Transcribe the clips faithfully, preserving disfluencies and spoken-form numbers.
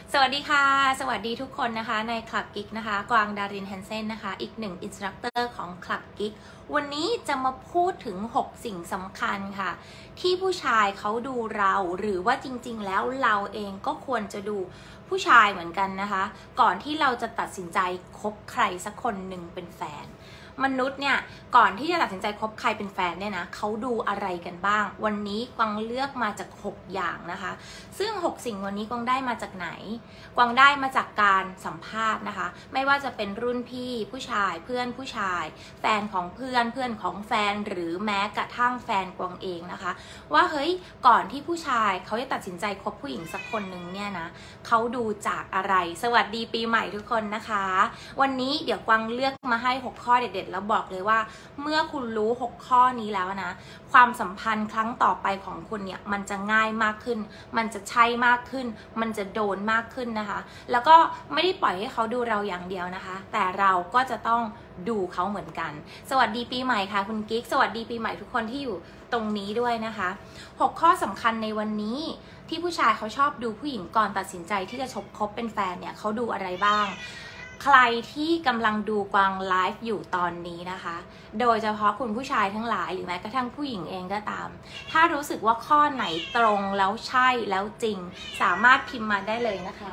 สวัสดีค่ะสวัสดีทุกคนนะคะในคลับกิ๊กนะคะกวางดารินแฮนเซนนะคะอีกหนึ่งอินสตรัคเตอร์ของคลับกิ๊กวันนี้จะมาพูดถึงหกสิ่งสำคัญค่ะที่ผู้ชายเขาดูเราหรือว่าจริงๆแล้วเราเองก็ควรจะดูผู้ชายเหมือนกันนะคะก่อนที่เราจะตัดสินใจคบใครสักคนหนึ่งเป็นแฟนมนุษย์เนี่ยก่อนที่จะตัดสินใจคบใครเป็นแฟนเนี่ยนะเขาดูอะไรกันบ้างวันนี้กวางเลือกมาจากหกอย่างนะคะซึ่งหกสิ่งวันนี้กวางได้มาจากไหนกวางได้มาจากการสัมภาษณ์นะคะไม่ว่าจะเป็นรุ่นพี่ผู้ชายเพื่อนผู้ชายแฟนของเพื่อนเพื่อนของแฟนหรือแม้กระทั่งแฟนกวางเองนะคะว่าเฮ้ยก่อนที่ผู้ชายเขาจะตัดสินใจคบผู้หญิงสักคนหนึ่งเนี่ยนะเขาดูจากอะไรสวัสดีปีใหม่ทุกคนนะคะวันนี้เดี๋ยวกวางเลือกมาให้หกข้อเด็ดๆแล้วบอกเลยว่าเมื่อคุณรู้หกข้อนี้แล้วนะความสัมพันธ์ครั้งต่อไปของคุณเนี่ยมันจะง่ายมากขึ้นมันจะใช่มากขึ้นมันจะโดนมากขึ้นนะคะแล้วก็ไม่ได้ปล่อยให้เขาดูเราอย่างเดียวนะคะแต่เราก็จะต้องดูเขาเหมือนกันสวัสดีปีใหม่ค่ะคุณกิ๊กสวัสดีปีใหม่ทุกคนที่อยู่ตรงนี้ด้วยนะคะหกข้อสำคัญในวันนี้ที่ผู้ชายเขาชอบดูผู้หญิงก่อนตัดสินใจที่จะคบเป็นแฟนเนี่ยเขาดูอะไรบ้างใครที่กำลังดูกวางไลฟ์อยู่ตอนนี้นะคะโดยเฉพาะคุณผู้ชายทั้งหลายหรือแม้กระทั่งผู้หญิงเองก็ตามถ้ารู้สึกว่าข้อไหนตรงแล้วใช่แล้วจริงสามารถพิมพ์มาได้เลยนะคะ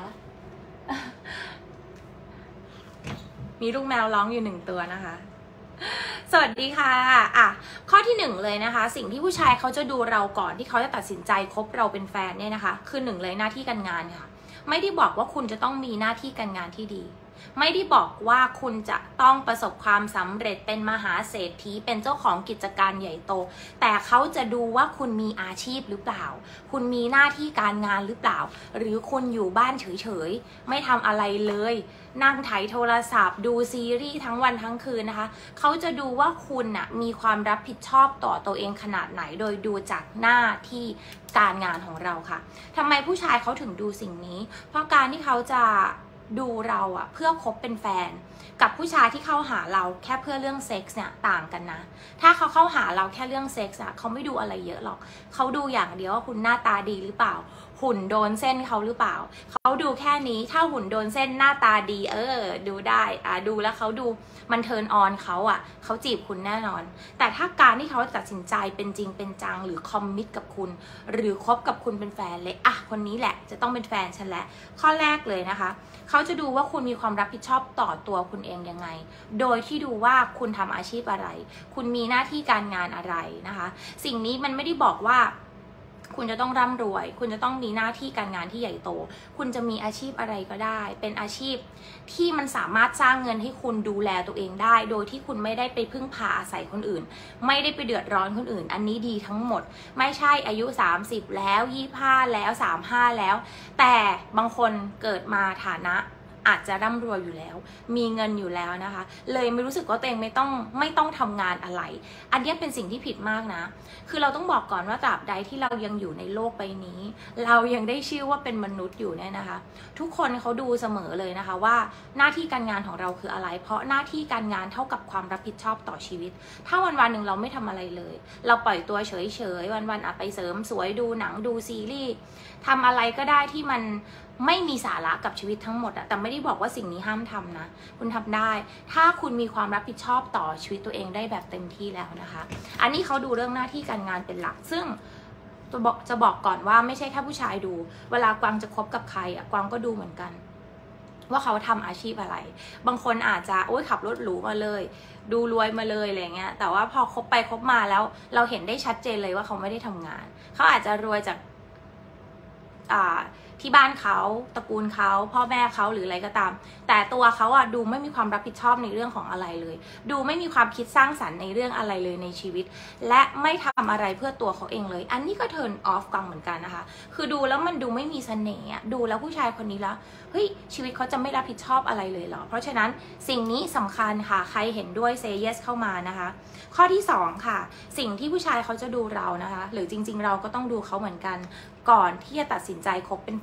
มีลูกแมวร้องอยู่หนึ่งตัวนะคะสวัสดีค่ะอ่ะข้อที่หนึ่งเลยนะคะสิ่งที่ผู้ชายเขาจะดูเราก่อนที่เขาจะตัดสินใจคบเราเป็นแฟนเนี่ยนะคะคือหนึ่งเลยหน้าที่การงานค่ะไม่ได้บอกว่าคุณจะต้องมีหน้าที่การงานที่ดีไม่ได้บอกว่าคุณจะต้องประสบความสำเร็จเป็นมหาเศรษฐีเป็นเจ้าของกิจการใหญ่โตแต่เขาจะดูว่าคุณมีอาชีพหรือเปล่าคุณมีหน้าที่การงานหรือเปล่าหรือคุณอยู่บ้านเฉยๆไม่ทำอะไรเลยนั่งไถโทรศัพท์ดูซีรีส์ทั้งวันทั้งคืนนะคะเขาจะดูว่าคุณน่ะมีความรับผิดชอบต่อตัวเองขนาดไหนโดยดูจากหน้าที่การงานของเราค่ะทำไมผู้ชายเขาถึงดูสิ่งนี้เพราะการที่เขาจะดูเราอะเพื่อคบเป็นแฟนกับผู้ชายที่เข้าหาเราแค่เพื่อเรื่องเซ็กส์เนี่ยต่างกันนะถ้าเขาเข้าหาเราแค่เรื่องเซ็กส์อะเขาไม่ดูอะไรเยอะหรอกเขาดูอย่างเดียวว่าคุณหน้าตาดีหรือเปล่าหุ่นโดนเส้นเขาหรือเปล่าเขาดูแค่นี้ถ้าหุ่นโดนเส้นหน้าตาดีเออดูได้อ่ะดูแล้วเขาดูมันเทิร์นออนเขาอ่ะเขาจีบคุณแน่นอนแต่ถ้าการที่เขาตัดสินใจเป็นจริงเป็นจังหรือคอมมิตกับคุณหรือคบกับคุณเป็นแฟนเลยอ่ะคนนี้แหละจะต้องเป็นแฟนฉันแหละข้อแรกเลยนะคะเขาจะดูว่าคุณมีความรับผิดชอบต่อตัวคุณเองยังไงโดยที่ดูว่าคุณทำอาชีพอะไรคุณมีหน้าที่การงานอะไรนะคะสิ่งนี้มันไม่ได้บอกว่าคุณจะต้องร่ำรวยคุณจะต้องมีหน้าที่การงานที่ใหญ่โตคุณจะมีอาชีพอะไรก็ได้เป็นอาชีพที่มันสามารถสร้างเงินให้คุณดูแลตัวเองได้โดยที่คุณไม่ได้ไปพึ่งพาอาศัยคนอื่นไม่ได้ไปเดือดร้อนคนอื่นอันนี้ดีทั้งหมดไม่ใช่อายุสามสิบแล้วยี่สิบห้าแล้วสามสิบห้าแล้วแต่บางคนเกิดมาฐานะอาจจะร่ำรวยอยู่แล้วมีเงินอยู่แล้วนะคะเลยไม่รู้สึกว่าตัวเองไม่ต้องไม่ต้องทำงานอะไรอันนี้เป็นสิ่งที่ผิดมากนะคือเราต้องบอกก่อนว่าตราบใดที่เรายังอยู่ในโลกใบนี้เรายังได้ชื่อว่าเป็นมนุษย์อยู่เนี่ยนะคะทุกคนเขาดูเสมอเลยนะคะว่าหน้าที่การงานของเราคืออะไรเพราะหน้าที่การงานเท่ากับความรับผิดชอบต่อชีวิตถ้าวันวันหนึ่งเราไม่ทำอะไรเลยเราปล่อยตัวเฉยๆวันวันอะไปเสริมสวยดูหนังดูซีรีส์ทำอะไรก็ได้ที่มันไม่มีสาระกับชีวิตทั้งหมดอะแต่ไม่ได้บอกว่าสิ่งนี้ห้ามทำนะคุณทำได้ถ้าคุณมีความรับผิดชอบต่อชีวิตตัวเองได้แบบเต็มที่แล้วนะคะอันนี้เขาดูเรื่องหน้าที่การงานเป็นหลักซึ่งจะบอกจะบอกก่อนว่าไม่ใช่แค่ผู้ชายดูเวลากวางจะคบกับใครอะกวางก็ดูเหมือนกันว่าเขาทำอาชีพอะไรบางคนอาจจะโอ๊ยขับรถหรูมาเลยดูรวยมาเลยอะไรเงี้ยแต่ว่าพอคบไปคบมาแล้วเราเห็นได้ชัดเจนเลยว่าเขาไม่ได้ทำงานเขาอาจจะรวยจากอ่าที่บ้านเขาตระกูลเขาพ่อแม่เขาหรืออะไรก็ตามแต่ตัวเขาอ่ะดูไม่มีความรับผิดชอบในเรื่องของอะไรเลยดูไม่มีความคิดสร้างสรรค์ในเรื่องอะไรเลยในชีวิตและไม่ทำอะไรเพื่อตัวเขาเองเลยอันนี้ก็เทิร์นออฟกังเหมือนกันนะคะคือดูแล้วมันดูไม่มีเสน่ห์ดูแล้วผู้ชายคนนี้แล้วเฮ้ยชีวิตเขาจะไม่รับผิดชอบอะไรเลยเหรอเพราะฉะนั้นสิ่งนี้สำคัญค่ะใครเห็นด้วย say yes เข้ามานะคะข้อที่สองค่ะสิ่งที่ผู้ชายเขาจะดูเรานะคะหรือจริงๆเราก็ต้องดูเขาเหมือนกันก่อนที่จะตัดสินใจคบเป็น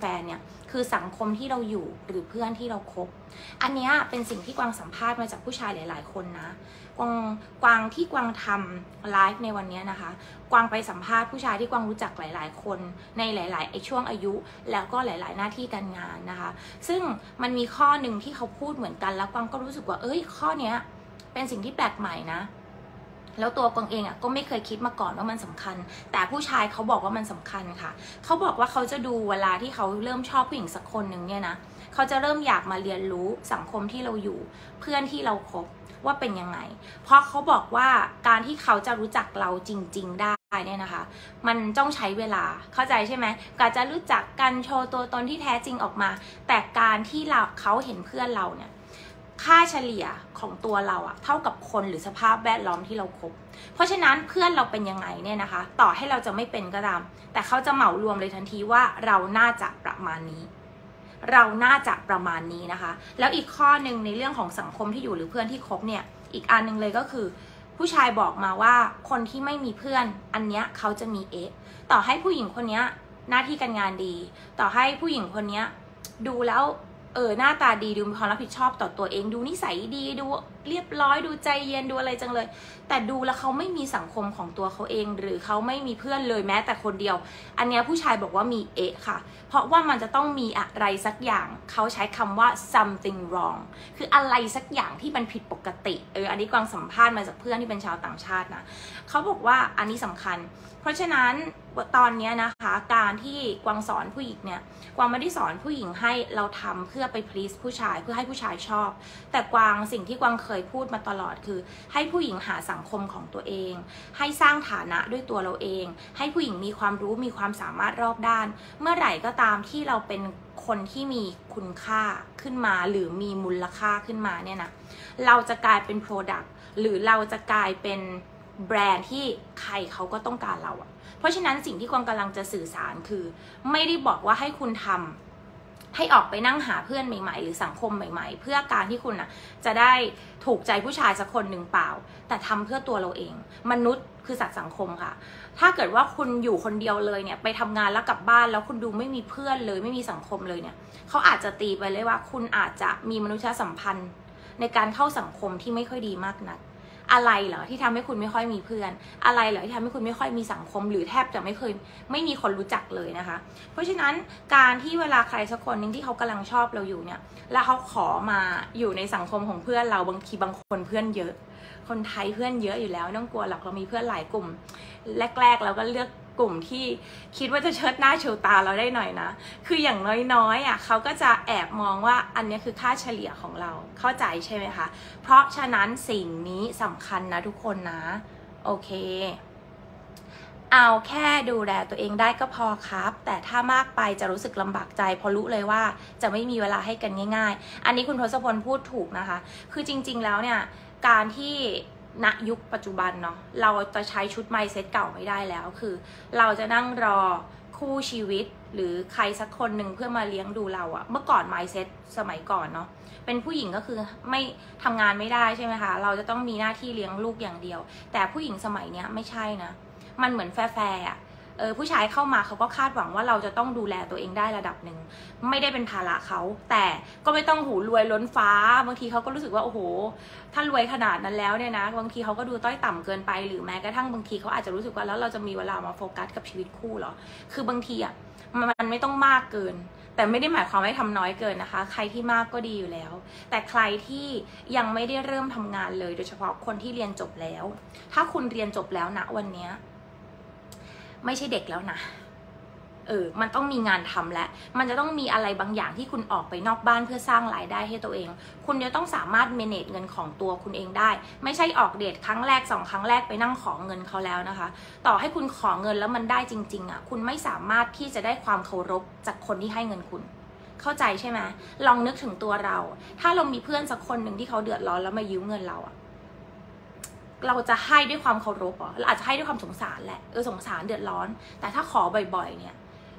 แฟนเนี่ยคือสังคมที่เราอยู่หรือเพื่อนที่เราคบอันนี้เป็นสิ่งที่กวางสัมภาษณ์มาจากผู้ชายหลายๆคนนะกวางกวางที่กวางทำไลฟ์ในวันนี้นะคะกวางไปสัมภาษณ์ผู้ชายที่กวางรู้จักหลายๆคนในหลายๆไอช่วงอายุแล้วก็หลายๆหน้าที่การงานนะคะซึ่งมันมีข้อหนึ่งที่เขาพูดเหมือนกันแล้วกวางก็รู้สึกว่าเอ้ยข้อเนี้ยเป็นสิ่งที่แปลกใหม่นะแล้วตัวกวางเองอ่ะก็ไม่เคยคิดมาก่อนว่ามันสำคัญแต่ผู้ชายเขาบอกว่ามันสำคัญค่ะเขาบอกว่าเขาจะดูเวลาที่เขาเริ่มชอบผู้หญิงสักคนหนึ่งเนี่ยนะเขาจะเริ่มอยากมาเรียนรู้สังคมที่เราอยู่เพื่อนที่เราคบว่าเป็นยังไงเพราะเขาบอกว่าการที่เขาจะรู้จักเราจริงๆได้เนี่ยนะคะมันต้องใช้เวลาเข้าใจใช่ไหมการจะรู้จักกันโชว์ตัวตนที่แท้จริงออกมาแต่การที่เราเขาเห็นเพื่อนเราเนี่ยค่าเฉลี่ยของตัวเราอะเท่ากับคนหรือสภาพแวดล้อมที่เราคบเพราะฉะนั้นเพื่อนเราเป็นยังไงเนี่ยนะคะต่อให้เราจะไม่เป็นก็ตามแต่เขาจะเหมารวมเลยทันทีว่าเราน่าจะประมาณนี้เราน่าจะประมาณนี้นะคะแล้วอีกข้อหนึ่งในเรื่องของสังคมที่อยู่หรือเพื่อนที่คบเนี่ยอีกอันนึงเลยก็คือผู้ชายบอกมาว่าคนที่ไม่มีเพื่อนอันเนี้ยเขาจะมีเอ๊ะต่อให้ผู้หญิงคนนี้หน้าที่การงานดีต่อให้ผู้หญิงคนนี้ดูแล้วเออหน้าตาดีดูมีความรับผิดชอบต่อตัวเองดูนิสัยดีดูเรียบร้อยดูใจเย็นดูอะไรจังเลยแต่ดูแล้วเขาไม่มีสังคมของตัวเขาเองหรือเขาไม่มีเพื่อนเลยแม้แต่คนเดียวอันนี้ผู้ชายบอกว่ามีเอะค่ะเพราะว่ามันจะต้องมีอะไรสักอย่างเขาใช้คำว่า something wrong คืออะไรสักอย่างที่มันผิดปกติเอออันนี้กวางสัมภาษณ์มาจากเพื่อนที่เป็นชาวต่างชาตินะเขาบอกว่าอันนี้สำคัญเพราะฉะนั้นตอนนี้นะคะการที่กวางสอนผู้หญิงเนี่ยกวางไม่ได้สอนผู้หญิงให้เราทำเพื่อไป please ผู้ชายเพื่อให้ผู้ชายชอบแต่กวางสิ่งที่กวางเคยพูดมาตลอดคือให้ผู้หญิงหาสังคมของตัวเองให้สร้างฐานะด้วยตัวเราเองให้ผู้หญิงมีความรู้มีความสามารถรอบด้านเมื่อไหร่ก็ตามที่เราเป็นคนที่มีคุณค่าขึ้นมาหรือมีมูลค่าขึ้นมาเนี่ยนะเราจะกลายเป็น product หรือเราจะกลายเป็นแบรนด์ที่ใครเขาก็ต้องการเราอะเพราะฉะนั้นสิ่งที่กวางกำลังจะสื่อสารคือไม่ได้บอกว่าให้คุณทำให้ออกไปนั่งหาเพื่อนใหม่ๆหรือสังคมใหม่ๆเพื่อการที่คุณอะจะได้ถูกใจผู้ชายสักคนหนึ่งเปล่าแต่ทำเพื่อตัวเราเองมนุษย์คือสัตว์สังคมค่ะถ้าเกิดว่าคุณอยู่คนเดียวเลยเนี่ยไปทำงานแล้วกลับบ้านแล้วคุณดูไม่มีเพื่อนเลยไม่มีสังคมเลยเนี่ยเขาอาจจะตีไปเลยว่าคุณอาจจะมีมนุษยสัมพันธ์ในการเข้าสังคมที่ไม่ค่อยดีมากนักอะไรเหรอที่ทำให้คุณไม่ค่อยมีเพื่อนอะไรเหรอที่ทำให้คุณไม่ค่อยมีสังคมหรือแทบจะไม่เคยไม่มีคนรู้จักเลยนะคะเพราะฉะนั้นการที่เวลาใครสักคนหนึ่งที่เขากำลังชอบเราอยู่เนี่ยแล้วเขาขอมาอยู่ในสังคมของเพื่อนเราบางทีบางคนเพื่อนเยอะคนไทยเพื่อนเยอะอยู่แล้วไม่ต้องกลัวหรอกเรามีเพื่อนหลายกลุ่มแรกๆเราก็เลือกกลุ่มที่คิดว่าจะเชิดหน้าเชิดตาเราได้หน่อยนะคืออย่างน้อยๆอ่ะเขาก็จะแอบมองว่าอันนี้คือค่าเฉลี่ยของเราเข้าใจใช่ไหมคะเพราะฉะนั้นสิ่งนี้สำคัญนะทุกคนนะโอเคเอาแค่ดูแลตัวเองได้ก็พอครับแต่ถ้ามากไปจะรู้สึกลำบากใจเพราะรู้เลยว่าจะไม่มีเวลาให้กันง่ายๆอันนี้คุณทศพลพูดถูกนะคะคือจริงๆแล้วเนี่ยการที่ณยุคปัจจุบันเนาะเราจะใช้ชุด mindset เก่าไม่ได้แล้วคือเราจะนั่งรอคู่ชีวิตหรือใครสักคนหนึ่งเพื่อมาเลี้ยงดูเราอะเมื่อก่อน mindset สมัยก่อนเนาะเป็นผู้หญิงก็คือไม่ทำงานไม่ได้ใช่ไหมคะเราจะต้องมีหน้าที่เลี้ยงลูกอย่างเดียวแต่ผู้หญิงสมัยเนี้ยไม่ใช่นะมันเหมือนแฟร์อะเออผู้ชายเข้ามาเขาก็คาดหวังว่าเราจะต้องดูแลตัวเองได้ระดับหนึ่งไม่ได้เป็นภาระเขาแต่ก็ไม่ต้องหูรวยล้นฟ้าบางทีเขาก็รู้สึกว่าโอ้โหถ้ารวยขนาดนั้นแล้วเนี่ยนะบางทีเขาก็ดูต้อยต่ำเกินไปหรือแม้กระทั่งบางทีเขาอาจจะรู้สึกว่าแล้วเราจะมีเวลามาโฟกัสกับชีวิตคู่เหรอคือบางทีอ่ะมันไม่ต้องมากเกินแต่ไม่ได้หมายความว่าทำน้อยเกินนะคะใครที่มากก็ดีอยู่แล้วแต่ใครที่ยังไม่ได้เริ่มทำงานเลยโดยเฉพาะคนที่เรียนจบแล้วถ้าคุณเรียนจบแล้วนะวันนี้ไม่ใช่เด็กแล้วนะเออมันต้องมีงานทำแล้วมันจะต้องมีอะไรบางอย่างที่คุณออกไปนอกบ้านเพื่อสร้างรายได้ให้ตัวเองคุณจะต้องสามารถ manage เงินของตัวคุณเองได้ไม่ใช่ออกเดทครั้งแรกสองครั้งแรกไปนั่งขอเงินเขาแล้วนะคะต่อให้คุณขอเงินแล้วมันได้จริงๆอ่ะคุณไม่สามารถที่จะได้ความเคารพจากคนที่ให้เงินคุณเข้าใจใช่ไหมลองนึกถึงตัวเราถ้าเรามีเพื่อนสักคนหนึ่งที่เขาเดือดร้อนแล้วมายืมเงินเราอ่ะเราจะให้ด้วยความเคารพอ่ะเราอาจจะให้ด้วยความสงสารแหละเออสงสารเดือดร้อนแต่ถ้าขอบ่อยๆเนี่ย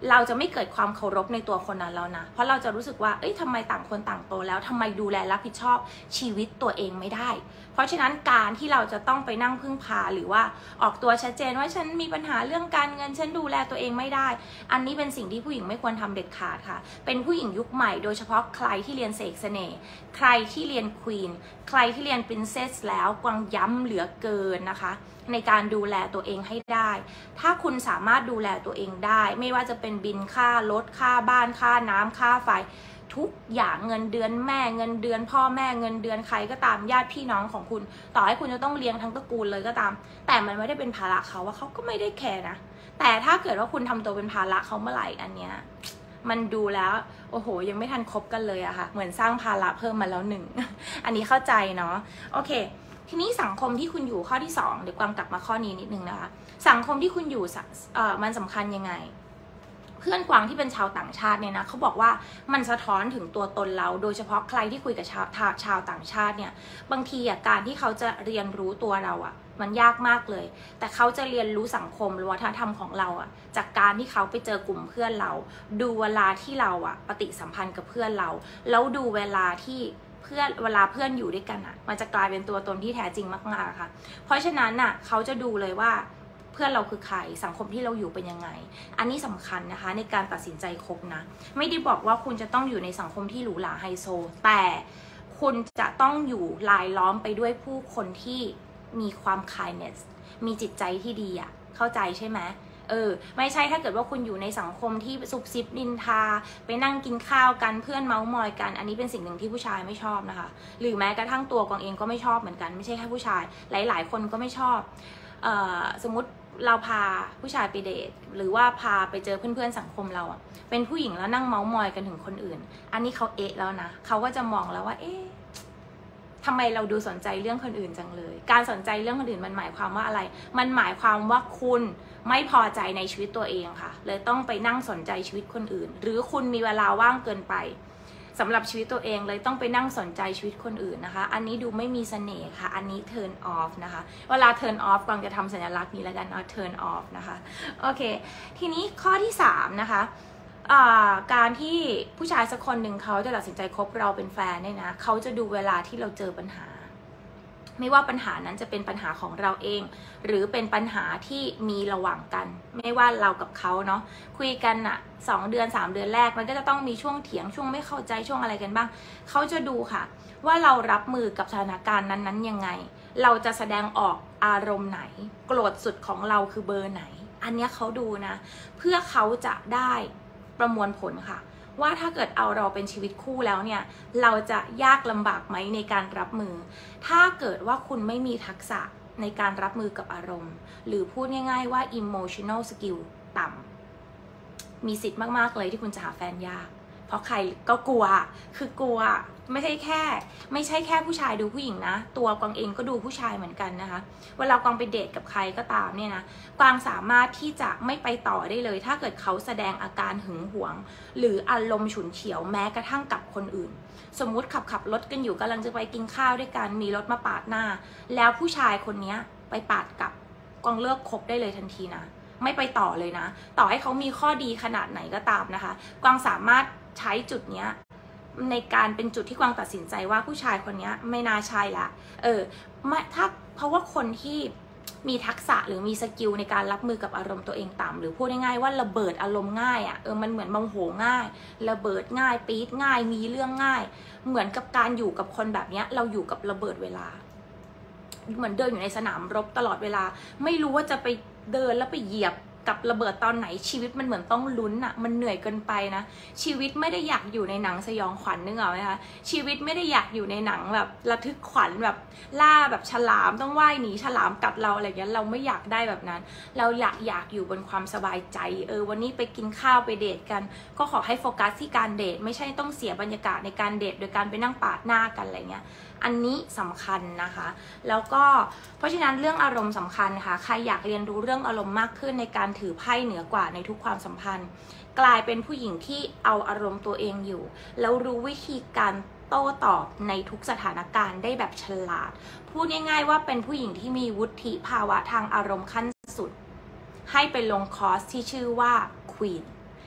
เราจะไม่เกิดความเคารพในตัวคนนั้นแล้วนะเพราะเราจะรู้สึกว่าเอ้ยทำไมต่างคนต่างโตแล้วทำไมดูแลรับผิดชอบชีวิตตัวเองไม่ได้เพราะฉะนั้นการที่เราจะต้องไปนั่งพึ่งพาหรือว่าออกตัวชัดเจนว่าฉันมีปัญหาเรื่องการเงินฉันดูแลตัวเองไม่ได้อันนี้เป็นสิ่งที่ผู้หญิงไม่ควรทำเด็ดขาดค่ะเป็นผู้หญิงยุคใหม่โดยเฉพาะใครที่เรียนเสกเสน่ห์ใครที่เรียนควีนใครที่เรียนปรินเซสแล้วกวางย้ำเหลือเกินนะคะในการดูแลตัวเองให้ได้ถ้าคุณสามารถดูแลตัวเองได้ไม่ว่าจะเป็นบินค่ารถค่าบ้านค่าน้ำค่าไฟทุกอย่างเงินเดือนแม่เงินเดือนพ่อแม่เงินเดือนใครก็ตามญาติพี่น้องของคุณต่อให้คุณจะต้องเลี้ยงทั้งตระกูลเลยก็ตามแต่มันไม่ได้เป็นภาระเขาว่าเขาก็ไม่ได้แคร์นะแต่ถ้าเกิดว่าคุณทำตัวเป็นภาระเขาเมื่อไหร่อันเนี้ยมันดูแล้วโอ้โหยังไม่ทันคบกันเลยอะค่ะเหมือนสร้างภาระเพิ่มมาแล้วหนึ่ง อันนี้เข้าใจเนาะโอเคทีนี้สังคมที่คุณอยู่ข้อที่สองเดี๋ยวกวางกลับมาข้อนี้นิดนึงนะคะสังคมที่คุณอยู่เอ่อมันสำคัญยังไงเพื่อนกวางที่เป็นชาวต่างชาติเนี่ยนะเขาบอกว่ามันสะท้อนถึงตัวตนเราโดยเฉพาะใครที่คุยกับชาวชาวต่างชาติเนี่ยบางทีอ่ะการที่เขาจะเรียนรู้ตัวเราอ่ะมันยากมากเลยแต่เขาจะเรียนรู้สังคมหรือวัฒนธรรมของเราอ่ะจากการที่เขาไปเจอกลุ่มเพื่อนเราดูเวลาที่เราอ่ะปฏิสัมพันธ์กับเพื่อนเราแล้วดูเวลาที่เพื่อนเวลาเพื่อนอยู่ด้วยกันอ่ะมันจะกลายเป็นตัวตนที่แท้จริงมากๆค่ะเพราะฉะนั้นอ่ะเขาจะดูเลยว่าเพื่อนเราคือใครสังคมที่เราอยู่เป็นยังไงอันนี้สำคัญนะคะในการตัดสินใจคบนะไม่ได้บอกว่าคุณจะต้องอยู่ในสังคมที่หรูหราไฮโซแต่คุณจะต้องอยู่รายล้อมไปด้วยผู้คนที่มีความ kindness มีจิตใจที่ดีอ่ะเข้าใจใช่ไหมเออไม่ใช่ถ้าเกิดว่าคุณอยู่ในสังคมที่ซุบซิบนินทาไปนั่งกินข้าวกันเพื่อนเมาส์มอยกันอันนี้เป็นสิ่งหนึ่งที่ผู้ชายไม่ชอบนะคะหรือแม้กระทั่งตัวกวางเองก็ไม่ชอบเหมือนกันไม่ใช่แค่ผู้ชายหลายๆคนก็ไม่ชอบเอ่อสมมติเราพาผู้ชายไปเดทหรือว่าพาไปเจอเพื่อนๆสังคมเราอ่ะเป็นผู้หญิงแล้วนั่งเมาส์มอยกันถึงคนอื่นอันนี้เขาเอะแล้วนะเขาก็จะมองแล้วว่าเอ๊ะทำไมเราดูสนใจเรื่องคนอื่นจังเลยการสนใจเรื่องคนอื่นมันหมายความว่าอะไรมันหมายความว่าคุณไม่พอใจในชีวิตตัวเองค่ะเลยต้องไปนั่งสนใจชีวิตคนอื่นหรือคุณมีเวลาว่างเกินไปสำหรับชีวิตตัวเองเลยต้องไปนั่งสนใจชีวิตคนอื่นนะคะอันนี้ดูไม่มีเสน่ห์ค่ะอันนี้ turn off นะคะเวลา turn off กวางจะทำสัญลักษณ์นี้แล้วกันเนาะ turn off นะคะโอเคทีนี้ข้อที่สามนะคะการที่ผู้ชายสักคนหนึ่งเขาจะตัดสินใจคบเราเป็นแฟนเนี่ยนะเขาจะดูเวลาที่เราเจอปัญหาไม่ว่าปัญหานั้นจะเป็นปัญหาของเราเองหรือเป็นปัญหาที่มีระหว่างกันไม่ว่าเรากับเขาเนาะคุยกันอะสองเดือนสามเดือนแรกมันก็จะต้องมีช่วงเถียงช่วงไม่เข้าใจช่วงอะไรกันบ้างเขาจะดูค่ะว่าเรารับมือกับสถานการณ์นั้นๆยังไงเราจะแสดงออกอารมณ์ไหนโกรธสุดของเราคือเบอร์ไหนอันนี้เขาดูนะเพื่อเขาจะได้ประมวลผลค่ะว่าถ้าเกิดเอาเราเป็นชีวิตคู่แล้วเนี่ยเราจะยากลำบากไหมในการรับมือถ้าเกิดว่าคุณไม่มีทักษะในการรับมือกับอารมณ์หรือพูดง่ายๆว่า emotional skill ต่ำมีสิทธิ์มากๆเลยที่คุณจะหาแฟนยากเพราะใครก็กลัวคือกลัวไม่ใช่แค่ไม่ใช่แค่ผู้ชายดูผู้หญิงนะตัวกวางเองก็ดูผู้ชายเหมือนกันนะคะเวลากวางไปเดทกับใครก็ตามเนี่ยนะกวางสามารถที่จะไม่ไปต่อได้เลยถ้าเกิดเขาแสดงอาการหึงหวงหรืออารมณ์ฉุนเฉียวแม้กระทั่งกับคนอื่นสมมุติขับขับรถกันอยู่กำลังจะไปกินข้าวด้วยกันมีรถมาปาดหน้าแล้วผู้ชายคนนี้ไปปาดกลับกวางเลิกคบได้เลยทันทีนะไม่ไปต่อเลยนะต่อให้เขามีข้อดีขนาดไหนก็ตามนะคะกวางสามารถใช้จุดเนี้ยในการเป็นจุดที่กวางตัดสินใจว่าผู้ชายคนนี้ไม่น่าใช่ละเออไม่ถ้าเพราะว่าคนที่มีทักษะหรือมีสกิลในการรับมือกับอารมณ์ตัวเองต่ำหรือพูดง่ายๆว่าระเบิดอารมณ์ง่ายอ่ะเออมันเหมือนโมโหง่ายระเบิดง่ายปี๊ดง่ายมีเรื่องง่ายเหมือนกับการอยู่กับคนแบบนี้เราอยู่กับระเบิดเวลาเหมือนเดินอยู่ในสนามรบตลอดเวลาไม่รู้ว่าจะไปเดินแล้วไปเหยียบกับระเบิดตอนไหนชีวิตมันเหมือนต้องลุ้นอะมันเหนื่อยเกินไปนะชีวิตไม่ได้อยากอยู่ในหนังสยองขวัญนึกออกไหมคะชีวิตไม่ได้อยากอยู่ในหนังแบบระทึกขวัญแบบล่าแบบฉลามต้องว่ายหนีฉลามกัดเราอะไรอย่างเงี้ยเราไม่อยากได้แบบนั้นเราอยากอยากอยู่บนความสบายใจเออวันนี้ไปกินข้าวไปเดทกันก็ขอให้โฟกัสที่การเดทไม่ใช่ต้องเสียบรรยากาศในการเดทโดยการไปนั่งปาดหน้ากันอะไรเงี้ยอันนี้สำคัญนะคะแล้วก็เพราะฉะนั้นเรื่องอารมณ์สำคัญค่ะใครอยากเรียนรู้เรื่องอารมณ์มากขึ้นในการถือไพ่เหนือกว่าในทุกความสัมพันธ์กลายเป็นผู้หญิงที่เอาอารมณ์ตัวเองอยู่แล้วรู้วิธีการโต้ตอบในทุกสถานการณ์ได้แบบฉลาดพูดง่ายๆว่าเป็นผู้หญิงที่มีวุฒิภาวะทางอารมณ์ขั้นสุดให้ไปลงคอร์สที่ชื่อว่า Queen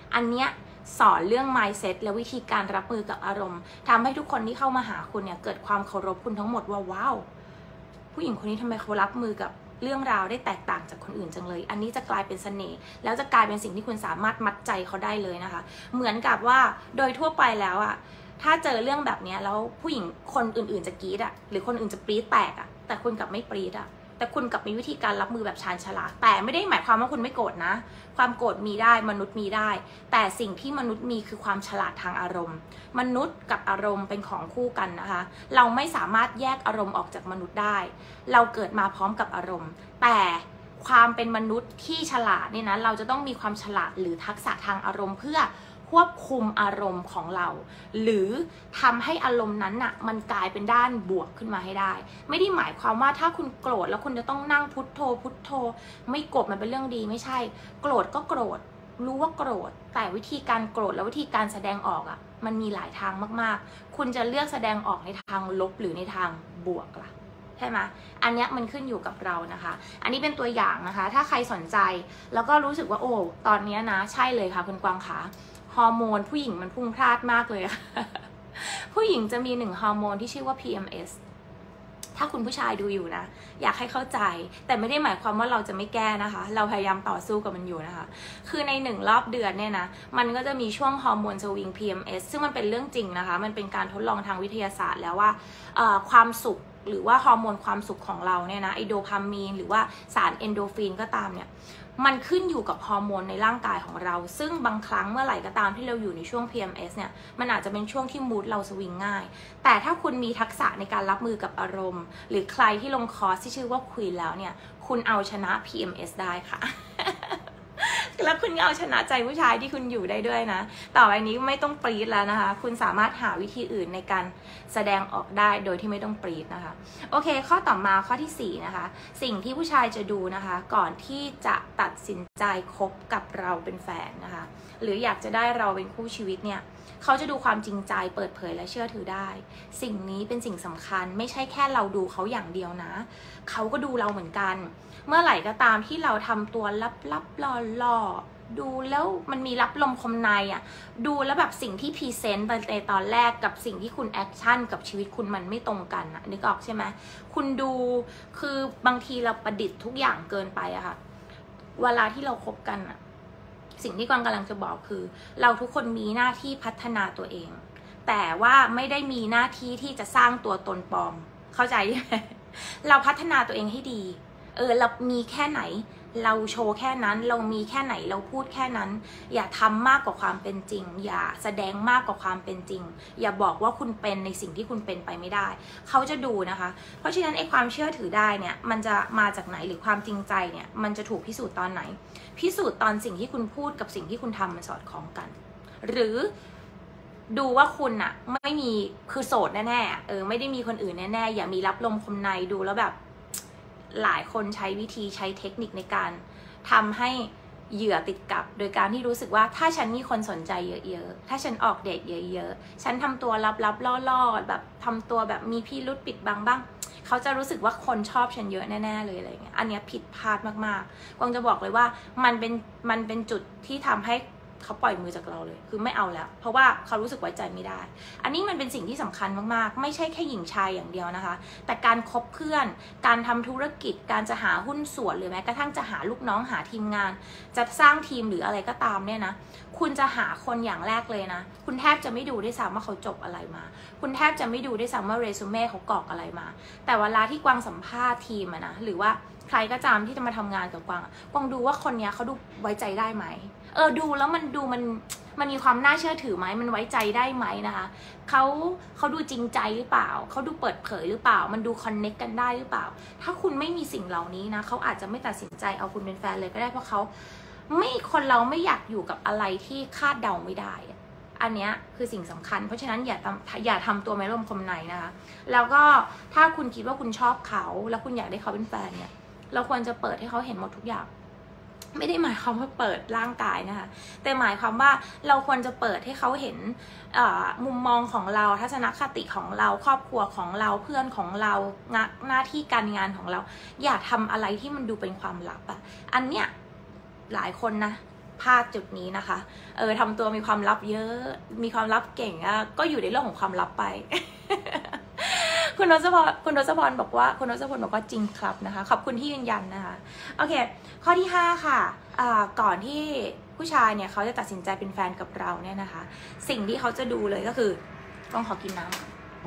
อันเนี้ยสอนเรื่อง mindset และวิธีการรับมือกับอารมณ์ทำให้ทุกคนที่เข้ามาหาคุณเนี่ยเกิดความเคารพคุณทั้งหมดว่าว้าวผู้หญิงคนนี้ทำไมเขารับมือกับเรื่องราวได้แตกต่างจากคนอื่นจังเลยอันนี้จะกลายเป็นเสน่ห์แล้วจะกลายเป็นสิ่งที่คุณสามารถมัดใจเขาได้เลยนะคะเหมือนกับว่าโดยทั่วไปแล้วอะถ้าเจอเรื่องแบบนี้แล้วผู้หญิงคนอื่นๆจะกรี๊ดอะหรือคนอื่นจะปรี๊ดแตกอะแต่คุณกลับไม่ปรี๊ดอะแต่คุณกลับมีวิธีการรับมือแบบชาญฉลาดแต่ไม่ได้หมายความว่าคุณไม่โกรธนะความโกรธมีได้มนุษย์มีได้แต่สิ่งที่มนุษย์มีคือความฉลาดทางอารมณ์มนุษย์กับอารมณ์เป็นของคู่กันนะคะเราไม่สามารถแยกอารมณ์ออกจากมนุษย์ได้เราเกิดมาพร้อมกับอารมณ์แต่ความเป็นมนุษย์ที่ฉลาดเนี่ยนะเราจะต้องมีความฉลาดหรือทักษะทางอารมณ์เพื่อควบคุมอารมณ์ของเราหรือทำให้อารมณ์นั้นน่ะมันกลายเป็นด้านบวกขึ้นมาให้ได้ไม่ได้หมายความว่าถ้าคุณโกรธแล้วคุณจะต้องนั่งพุทโธพุทโธไม่โกรธมันเป็นเรื่องดีไม่ใช่โกรธก็โกรธรู้ว่าโกรธแต่วิธีการโกรธและวิธีการแสดงออกอ่ะมันมีหลายทางมากๆคุณจะเลือกแสดงออกในทางลบหรือในทางบวกล่ะใช่ไหมอันนี้มันขึ้นอยู่กับเรานะคะอันนี้เป็นตัวอย่างนะคะถ้าใครสนใจแล้วก็รู้สึกว่าโอ้ตอนนี้นะใช่เลยค่ะคุณกวางขาฮอร์โมนผู้หญิงมันพุ่งพลาดมากเลย ผู้หญิงจะมีหนึ่งฮอร์โมนที่ชื่อว่า พี เอ็ม เอส ถ้าคุณผู้ชายดูอยู่นะอยากให้เข้าใจแต่ไม่ได้หมายความว่าเราจะไม่แก้นะคะเราพยายามต่อสู้กับมันอยู่นะคะคือในหนึ่งรอบเดือนเนี่ยนะมันก็จะมีช่วงฮอร์โมนสวิง พี เอ็ม เอส ซึ่งมันเป็นเรื่องจริงนะคะมันเป็นการทดลองทางวิทยาศาสตร์แล้วว่าความสุขหรือว่าฮอร์โมนความสุขของเราเนี่ยนะไอโดพามีนหรือว่าสารเอนโดฟินก็ตามเนี่ยมันขึ้นอยู่กับฮอร์โมนในร่างกายของเราซึ่งบางครั้งเมื่อไหร่ก็ตามที่เราอยู่ในช่วง พี เอ็ม เอส เนี่ยมันอาจจะเป็นช่วงที่มูดเราสวิงง่ายแต่ถ้าคุณมีทักษะในการรับมือกับอารมณ์หรือใครที่ลงคอร์สที่ชื่อว่าควีนแล้วเนี่ยคุณเอาชนะ พี เอ็ม เอส ได้ค่ะ แล้วคุณเอาชนะใจผู้ชายที่คุณอยู่ได้ด้วยนะต่อไปนี้ไม่ต้องปรี๊ดแล้วนะคะคุณสามารถหาวิธีอื่นในการแสดงออกได้โดยที่ไม่ต้องปรี๊ดนะคะโอเคข้อต่อมาข้อที่สี่นะคะสิ่งที่ผู้ชายจะดูนะคะก่อนที่จะตัดสินใจคบกับเราเป็นแฟนนะคะหรืออยากจะได้เราเป็นคู่ชีวิตเนี่ยเขาจะดูความจริงใจเปิดเผยและเชื่อถือได้สิ่งนี้เป็นสิ่งสำคัญไม่ใช่แค่เราดูเขาอย่างเดียวนะเขาก็ดูเราเหมือนกันเมื่อไหร่ก็ตามที่เราทำตัวลับๆล่อๆดูแล้วมันมีรับลมคมในอ่ะดูแล้วแบบสิ่งที่พรีเซนต์ในตอนแรกกับสิ่งที่คุณแอคชั่นกับชีวิตคุณมันไม่ตรงกันนะนึกออกใช่ไหมคุณดูคือบางทีเราประดิษฐ์ทุกอย่างเกินไปอะค่ะเวลาที่เราคบกันอะสิ่งที่กวางกำลังจะบอกคือเราทุกคนมีหน้าที่พัฒนาตัวเองแต่ว่าไม่ได้มีหน้าที่ที่จะสร้างตัวตนปลอมเข้าใจไหมเราพัฒนาตัวเองให้ดีเออเรามีแค่ไหนเราโชว์แค่นั้นเรามีแค่ไหนเราพูดแค่นั้นอย่าทำมากกว่าความเป็นจริงอย่าแสดงมากกว่าความเป็นจริงอย่าบอกว่าคุณเป็นในสิ่งที่คุณเป็นไปไม่ได้เขาจะดูนะคะเพราะฉะนั้นไอ้ความเชื่อถือได้เนี่ยมันจะมาจากไหนหรือความจริงใจเนี่ยมันจะถูกพิสูจน์ตอนไหนพิสูจน์ตอนสิ่งที่คุณพูดกับสิ่งที่คุณทำมันสอดคล้องกันหรือดูว่าคุณอะไม่มีคือโสดแน่ๆเออไม่ได้มีคนอื่นแน่ๆอย่ามีรับลมคมในดูแล้วแบบหลายคนใช้วิธีใช้เทคนิคในการทำให้เหยื่อติดกับโดยการที่รู้สึกว่าถ้าฉันมีคนสนใจเยอะๆถ้าฉันออกเดทเยอะๆฉันทำตัวลับๆล่อๆแบบทำตัวแบบมีพิรุธปิดบังบ้างเขาจะรู้สึกว่าคนชอบฉันเยอะแน่ๆเลยอะไรเงี้ยอันนี้ผิดพลาดมากๆกวางจะบอกเลยว่ามันเป็นมันเป็นจุดที่ทำให้เขาปล่อยมือจากเราเลยคือไม่เอาแล้วเพราะว่าเขารู้สึกไว้ใจไม่ได้อันนี้มันเป็นสิ่งที่สำคัญมากๆไม่ใช่แค่หญิงชายอย่างเดียวนะคะแต่การคบเพื่อนการทำธุรกิจการจะหาหุ้นส่วนหรือแม้กระทั่งจะหาลูกน้องหาทีมงานจะสร้างทีมหรืออะไรก็ตามเนี่ยนะคุณจะหาคนอย่างแรกเลยนะคุณแทบจะไม่ดูด้วยซ้ำว่าเขาจบอะไรมาคุณแทบจะไม่ดูด้วยซ้ำว่าเรซูเม่เขากรอกอะไรมาแต่เวลาที่กวางสัมภาษณ์ทีมอะนะหรือว่าใครก็ตามที่จะมาทำงานกับกวางกวางดูว่าคนนี้เขาดูไว้ใจได้ไหมเออดูแล้วมันดูมันมันมีความน่าเชื่อถือไหมมันไว้ใจได้ไหมนะคะเขาเขาดูจริงใจหรือเปล่าเขาดูเปิดเผยหรือเปล่ามันดูคอนเน็กกันได้หรือเปล่าถ้าคุณไม่มีสิ่งเหล่านี้นะเขาอาจจะไม่ตัดสินใจเอาคุณเป็นแฟนเลยก็ได้เพราะเขาไม่คนเราไม่อยากอยู่กับอะไรที่คาดเดาไม่ได้อันนี้คือสิ่งสำคัญเพราะฉะนั้นอย่าทำอย่าทำตัวไม่ร่มคมในนะคะแล้วก็ถ้าคุณคิดว่าคุณชอบเขาแล้วคุณอยากได้เขาเป็นแฟนเนี่ยเราควรจะเปิดให้เขาเห็นหมดทุกอย่างไม่ได้หมายความว่าเปิดร่างกายนะคะแต่หมายความว่าเราควรจะเปิดให้เขาเห็นมุมมองของเราทัศนคติของเราครอบครัวของเราเพื่อนของเราหน้าที่การงานของเราอย่าทำอะไรที่มันดูเป็นความลับอ่ะอันเนี้ยหลายคนนะพลาดจุดนี้นะคะเออทำตัวมีความลับเยอะมีความลับเก่งอะก็อยู่ในเรื่องของความลับไป คุณรสพรคุณรสพรบอกว่าคุณรสพรบอกว่าจริงครับนะคะขอบคุณที่ยืนยันนะคะโอเคข้อที่ห้าค่ะอ่าก่อนที่ผู้ชายเนี่ยเขาจะตัดสินใจเป็นแฟนกับเราเนี่ยนะคะสิ่งที่เขาจะดูเลยก็คือต้องขอกินน้ำ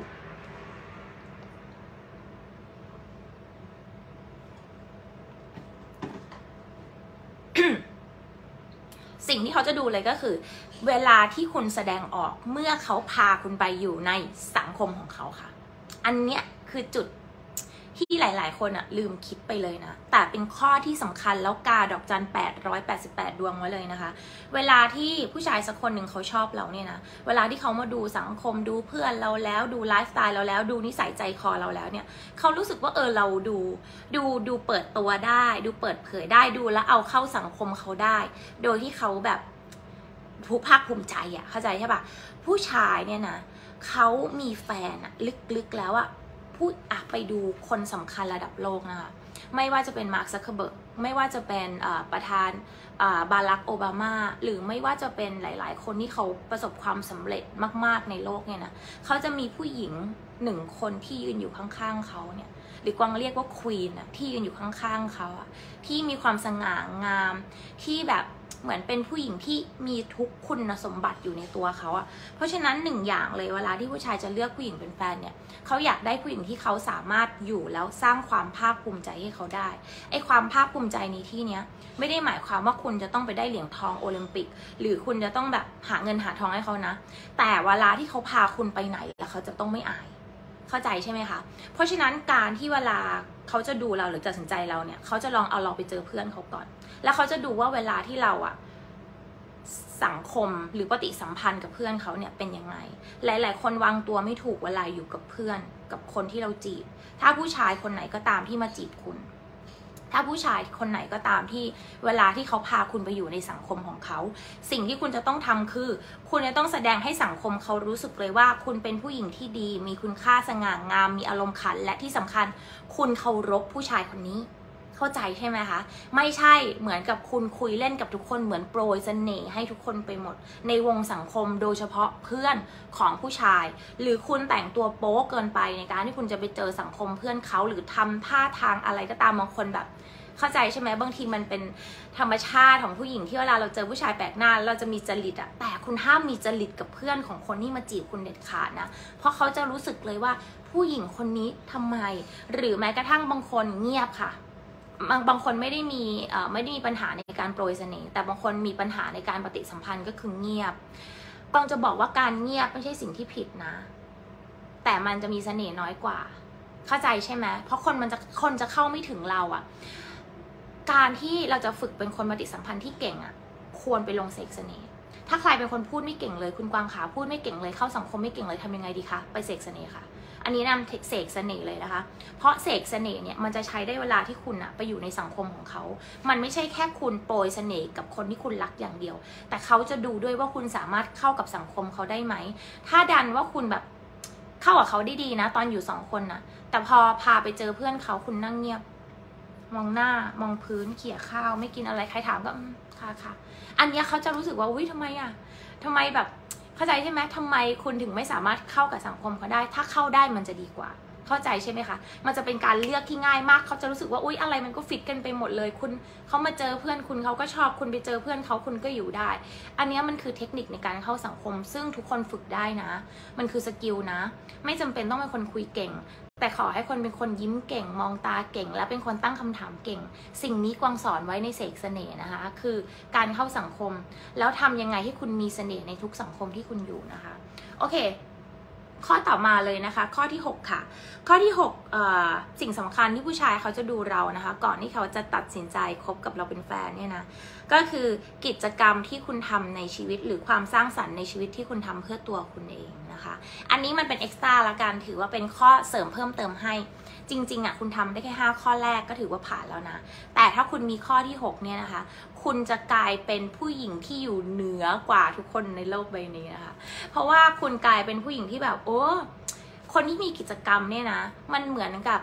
สิ่งที่เขาจะดูเลยก็คือเวลาที่คุณแสดงออกเมื่อเขาพาคุณไปอยู่ในสังคมของเขาค่ะอันเนี้ยคือจุดที่หลายๆคนอะลืมคิดไปเลยนะแต่เป็นข้อที่สำคัญแล้วกาดอกจันแปดร้อยแปดสิบแปดดวงไว้เลยนะคะเวลาที่ผู้ชายสักคนหนึ่งเขาชอบเราเนี่ยนะเวลาที่เขามาดูสังคมดูเพื่อนเราแล้วดูไลฟ์สไตล์เราแล้วดูนิสัยใจคอเราแล้วเนี่ยเขารู้สึกว่าเออเราดูดูดูเปิดตัวได้ดูเปิดเผยได้ดูแล้วเอาเข้าสังคมเขาได้โดยที่เขาแบบผู้ภาคภูมิใจอะเข้าใจใช่ปะผู้ชายเนี่ยนะเขามีแฟนอะลึกๆแล้วอะพูดอะไปดูคนสำคัญระดับโลกนะคะไม่ว่าจะเป็นมาร์ค ซักเคอร์เบิร์กไม่ว่าจะเป็นประธานบารักโอบามาหรือไม่ว่าจะเป็นหลายๆคนที่เขาประสบความสำเร็จมากๆในโลกเนี่ยนะเขาจะมีผู้หญิงหนึ่งคนที่ยืนอยู่ข้างๆเขาเนี่ยหรือกวางเรียกว่าควีนอะที่ยืนอยู่ข้างๆเขาอะที่มีความสง่างามที่แบบเหมือนเป็นผู้หญิงที่มีทุกคุณสมบัติอยู่ในตัวเขาอะเพราะฉะนั้นหนึ่งอย่างเลยเวลาที่ผู้ชายจะเลือกผู้หญิงเป็นแฟนเนี่ยเขาอยากได้ผู้หญิงที่เขาสามารถอยู่แล้วสร้างความภาคภูมิใจให้เขาได้ไอ้ความภาคภูมิใจในที่เนี้ยไม่ได้หมายความว่าคุณจะต้องไปได้เหรียญทองโอลิมปิกหรือคุณจะต้องแบบหาเงินหาทองให้เขานะแต่เวลาที่เขาพาคุณไปไหนแล้วเขาจะต้องไม่อายเข้าใจใช่ไหมคะเพราะฉะนั้นการที่เวลาเขาจะดูเราหรือตัดสินใจเราเนี่ยเขาจะลองเอาเราไปเจอเพื่อนเขาก่อนแล้วเขาจะดูว่าเวลาที่เราอะสังคมหรือปฏิสัมพันธ์กับเพื่อนเขาเนี่ยเป็นยังไงหลายๆคนวางตัวไม่ถูกเวลาอยู่กับเพื่อนกับคนที่เราจีบถ้าผู้ชายคนไหนก็ตามที่มาจีบคุณถ้าผู้ชายคนไหนก็ตามที่เวลาที่เขาพาคุณไปอยู่ในสังคมของเขาสิ่งที่คุณจะต้องทำคือคุณจะต้องแสดงให้สังคมเขารู้สึกเลยว่าคุณเป็นผู้หญิงที่ดีมีคุณค่าสง่างามมีอารมณ์ขันและที่สำคัญคุณเคารพผู้ชายคนนี้เข้าใจใช่ไหมคะไม่ใช่เหมือนกับคุณคุยเล่นกับทุกคนเหมือนโปรยเสน่ห์ให้ทุกคนไปหมดในวงสังคมโดยเฉพาะเพื่อนของผู้ชายหรือคุณแต่งตัวโป๊เกินไปในการที่คุณจะไปเจอสังคมเพื่อนเขาหรือทำท่าทางอะไรก็ตามบางคนแบบเข้าใจใช่ไหมบางทีมันเป็นธรรมชาติของผู้หญิงที่เวลาเราเจอผู้ชายแปลกหน้าเราจะมีจริตอะแต่คุณห้ามมีจริตกับเพื่อนของคนที่มาจีบคุณเด็ดขาดนะเพราะเขาจะรู้สึกเลยว่าผู้หญิงคนนี้ทำไมหรือแม้กระทั่งบางคนเงียบค่ะบางบางคนไม่ได้มีเอ่อไม่ได้มีปัญหาในการโปรยเสน่ห์แต่บางคนมีปัญหาในการปฏิสัมพันธ์ก็คือเงียบบางจะบอกว่าการเงียบไม่ใช่สิ่งที่ผิดนะแต่มันจะมีเสน่ห์น้อยกว่าเข้าใจใช่ไหมเพราะคนมันจะคนจะเข้าไม่ถึงเราอะการที่เราจะฝึกเป็นคนปฏิสัมพันธ์ที่เก่งอะควรไปลงเสกเสน่ห์ถ้าใครเป็นคนพูดไม่เก่งเลยคุณกวางขาพูดไม่เก่งเลยเข้าสังคมไม่เก่งเลยทำยังไงดีคะไปเสกเสน่ห์ค่ะอันนี้นำเสกเสน่ห์เลยนะคะเพราะเสกเสน่ห์เนี่ยมันจะใช้ได้เวลาที่คุณอะไปอยู่ในสังคมของเขามันไม่ใช่แค่คุณโปรยเสน่ห์กับคนที่คุณรักอย่างเดียวแต่เขาจะดูด้วยว่าคุณสามารถเข้ากับสังคมเขาได้ไหมถ้าดันว่าคุณแบบเข้ากับเขาได้ดีนะตอนอยู่สองคนนะแต่พอพาไปเจอเพื่อนเขาคุณนั่งเงียบมองหน้ามองพื้นเขี่ยข้าวไม่กินอะไรใครถามก็ค่ะค่ะอันนี้เขาจะรู้สึกว่าอุ้ยทำไมอะทำไมแบบเข้าใจใช่ไหมทำไมคุณถึงไม่สามารถเข้ากับสังคมเขาได้ถ้าเข้าได้มันจะดีกว่าเข้าใจใช่ไหมคะมันจะเป็นการเลือกที่ง่ายมากเขาจะรู้สึกว่าอุ๊ยอะไรมันก็ฟิตกันไปหมดเลยคุณเขามาเจอเพื่อนคุณเขาก็ชอบคุณไปเจอเพื่อนเขาคุณก็อยู่ได้อันนี้มันคือเทคนิคในการเข้าสังคมซึ่งทุกคนฝึกได้นะมันคือสกิลนะไม่จำเป็นต้องเป็นคนคุยเก่งแต่ขอให้คนเป็นคนยิ้มเก่งมองตาเก่งและเป็นคนตั้งคำถามเก่งสิ่งนี้กวางสอนไว้ในเสกเสน่ห์นะคะคือการเข้าสังคมแล้วทำยังไงให้คุณมีเสน่ห์ในทุกสังคมที่คุณอยู่นะคะโอเคข้อต่อมาเลยนะคะข้อที่หกค่ะข้อที่หกเอ่อสิ่งสำคัญที่ผู้ชายเขาจะดูเรานะคะก่อนที่เขาจะตัดสินใจคบกับเราเป็นแฟนเนี่ยนะก็คือกิจกรรมที่คุณทำในชีวิตหรือความสร้างสรรค์ในชีวิตที่คุณทำเพื่อตัวคุณเองนะคะอันนี้มันเป็นเอ็กซ์ตร้าละกันถือว่าเป็นข้อเสริมเพิ่มเติมให้จริงๆอ่ะคุณทำได้แค่ห้าข้อแรกก็ถือว่าผ่านแล้วนะแต่ถ้าคุณมีข้อที่หกเนี่ยนะคะคุณจะกลายเป็นผู้หญิงที่อยู่เหนือกว่าทุกคนในโลกใบนี้นะคะเพราะว่าคุณกลายเป็นผู้หญิงที่แบบโอ้คนที่มีกิจกรรมเนี่ยนะมันเหมือนกับ